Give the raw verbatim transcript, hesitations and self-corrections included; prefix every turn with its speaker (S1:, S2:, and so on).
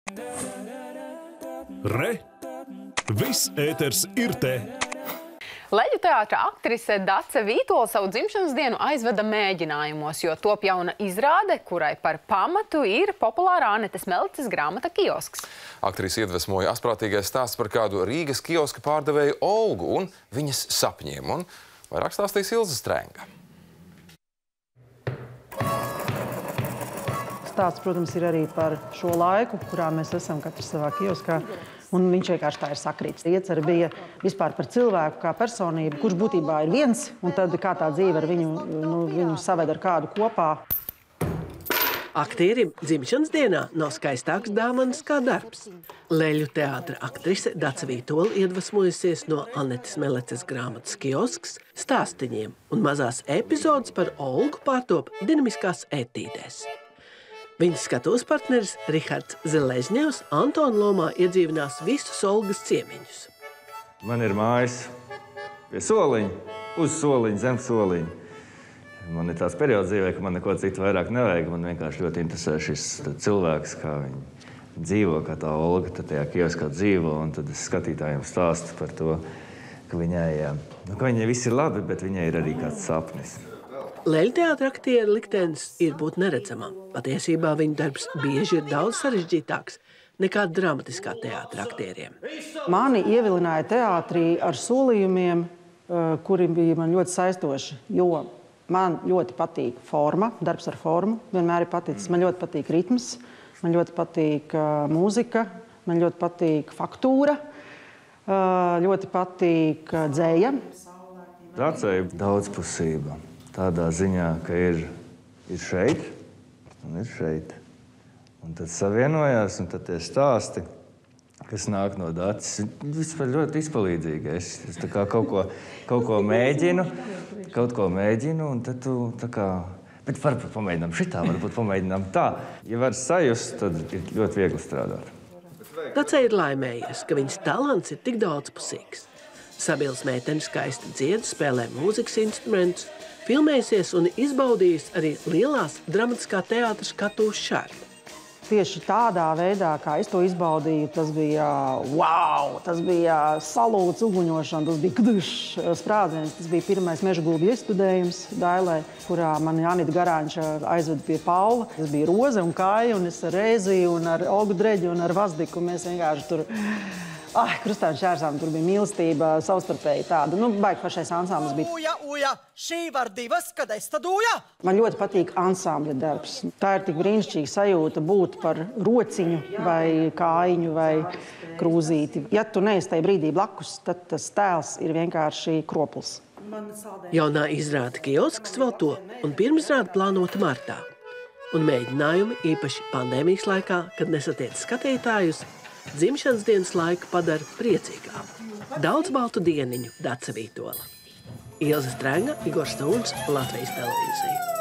S1: Re! Viss ēters ir te!
S2: Leļu teātra aktrise Dace Vītola savu dzimšanas dienu aizveda mēģinājumos, jo top jauna izrāde, kurai par pamatu ir populārā Anetes Melices grāmata Kiosks.
S3: Aktrisi iedvesmoja asprātīgais stāsts par kādu Rīgas kioska pārdevēju Olgu un viņas sapņiem, un vairāk stāstīs Ilze Strenga.
S4: Stāsts, protams, ir arī par šo laiku, kurā mēs esam katrs savā kioskā. Un viņš vienkārši tā ir sakrīts. Iecer bija vispār par cilvēku kā personību, kurš būtībā ir viens, un tad kā tā dzīve ar viņu, nu, viņu saved ar kādu kopā.
S5: Aktierim dzimšanas dienā nav skaistāks dāvanas kā darbs. Leļu teātra aktrise Dace Vītola iedvesmojusies no Anetes Melices grāmatas Kiosks stāstiņiem, un mazās epizodes par Olgu pārtop dinamiskās etīdēs. Viņas skatuves partneris Rihards Zeležņevs Antona lomā iedzīvinās visus Olgas ciemiņus.
S6: Man ir mājas pie soliņa, uz soliņa, zem soliņa. Man ir tāds periods dzīvē, ka man neko citu vairāk nevajag. Man vienkārši ļoti interesē šis cilvēks, kā viņi dzīvo, kā tā Olga tajā kioskā dzīvo. Un tad es skatītājiem stāstu par to, ka viņai, nu, ka viņai viss ir labi, bet viņai ir arī kāds sapnis.
S5: Leļu teātra aktieru liktenis ir būt neredzamam. Patiesībā viņa darbs bieži ir daudz sarežģītāks nekā dramatiskā teātra aktieriem.
S4: Mani ievilināja teātrī ar solījumiem, kuri bija man ļoti saistoši, jo man ļoti patīk forma, darbs ar formu, vienmēr ir paticis. Man ļoti patīk ritms, man ļoti patīk mūzika, man ļoti patīk faktūra, ļoti patīk dzēja.
S6: Dacei daudzpusība. Tādā ziņā, ka ir, ir šeit un ir šeit. Un tad savienojās, un tad tie stāsti, kas nāk no Daces, vispār ļoti izpalīdzīgi. Es, es tā kā kaut ko, kaut ko mēģinu, kaut ko mēģinu, un tad tu tā kā... Bet varbūt pamēģinām šitā, varbūt pamēģinām tā. Ja var sajust, tad ir ļoti viegli strādāt.
S5: Dacei ir laimējies, ka viņas talants ir tik daudzpusīgs. Sabils meitene skaisti dzied, spēlē mūzikas instrumentus, filmējusies un izbaudījis arī lielās dramatiskā teātra skatuves šarmu.
S4: Tieši tādā veidā, kā es to izbaudīju, tas bija wow! Tas bija salūts, uguņošana, tas bija kdušs sprādziens. Tas bija pirmais meža gulbju iestudējums Dailē, kurā mani Anita Garāņša aizveda pie Paula. Tas bija Roze un Kāja, un es ar Rēziju, un ar Olgu Dreģu, un ar Vazdiku. Mēs vienkārši tur... Ah, krustāņu šērsām, tur bija mīlestība, savstarpēji tāda. Nu, baigi pašais ansamblis bija.
S7: Uja, uja, šī var divas, kad es tad uja.
S4: Man ļoti patīk ansambļa darbs. Tā ir tik brīnišķīga sajūta būt par rociņu vai kājiņu vai krūzīti. Ja tu neesi tajā brīdī blakus, tad tas tēls ir vienkārši kropls.
S5: Jaunā izrāde Kiosks vēl to, un pirmizrāde plānota martā. Un mēģinājumi, īpaši pandēmijas laikā, kad nesatiec skatītājus, dzimšanas dienas laiku padara priecīgāku. Daudz baltu dieniņu Dace Vītola. Ilze Strenga, Igors Stūns, Latvijas televīzija.